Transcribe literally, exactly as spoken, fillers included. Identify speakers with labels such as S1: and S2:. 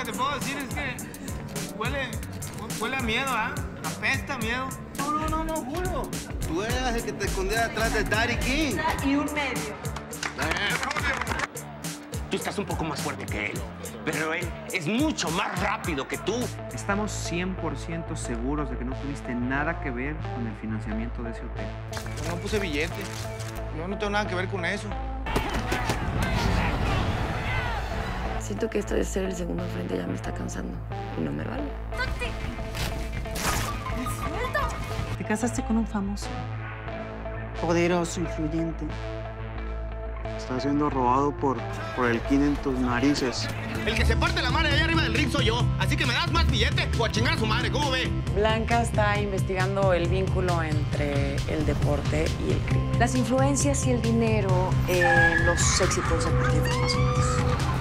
S1: te puedo decir es que huele, huele a miedo, ¿ah? ¿eh? Apesta a miedo.
S2: No, no, no, no, juro. Tú eras el que te escondía detrás de Daddy King.
S3: Y un medio.
S4: Tú estás un poco más fuerte que él, pero él es mucho más rápido que tú.
S5: Estamos cien por ciento seguros de que no tuviste nada que ver con el financiamiento de ese hotel.
S1: Yo no puse billete. Yo no tengo nada que ver con eso.
S3: Siento que esto de ser el segundo frente ya me está cansando y no me vale.
S6: Te casaste con un famoso, poderoso, influyente.
S7: Está siendo robado por, por el king en tus narices.
S1: El que se parte la madre allá arriba del ring soy yo. Así que me das más billete o a chingar a su madre. ¿Cómo ve?
S8: Blanca está investigando el vínculo entre el deporte y el crimen.
S9: Las influencias y el dinero en los éxitos deportivos más o menos.